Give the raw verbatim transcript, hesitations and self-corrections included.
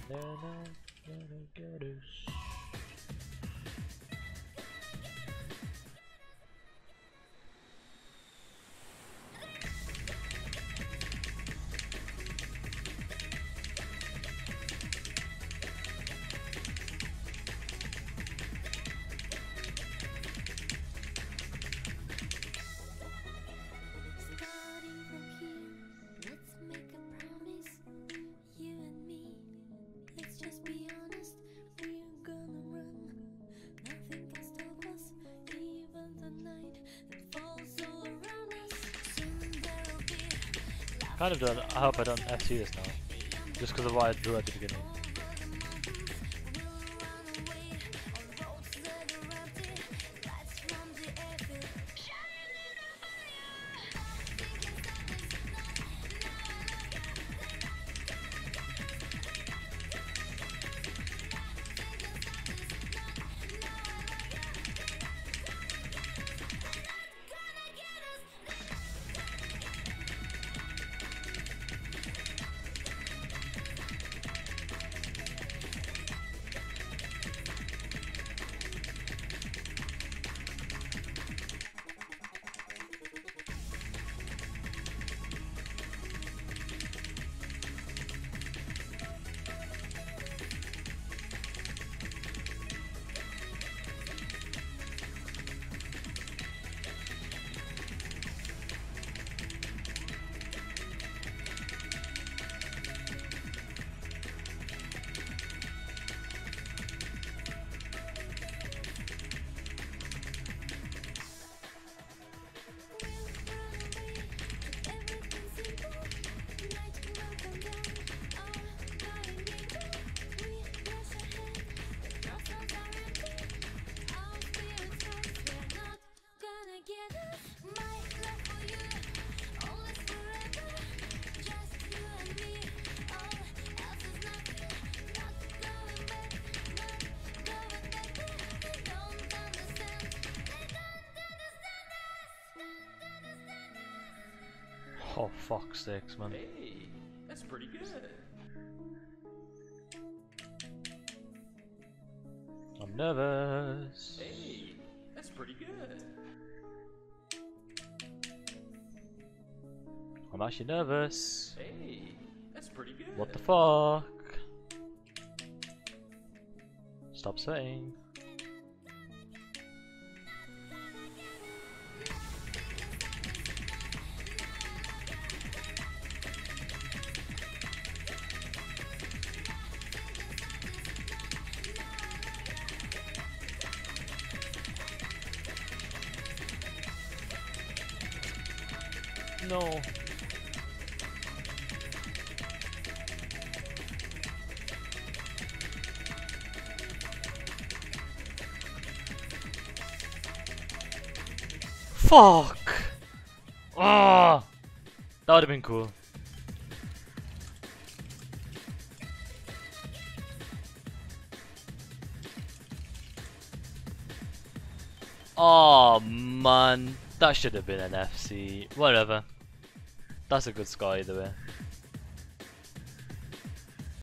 Kind of done. I hope I don't F C this now, just because of what I drew at the beginning. Oh fuck's sakes, man. Hey, that's pretty good. I'm nervous. Hey, that's pretty good. I'm actually nervous. Hey, that's pretty good. What the fuck? Stop saying. No. Fuck! Ah, that would have been cool. Oh man, that should have been an F C. Whatever. That's a good score either way.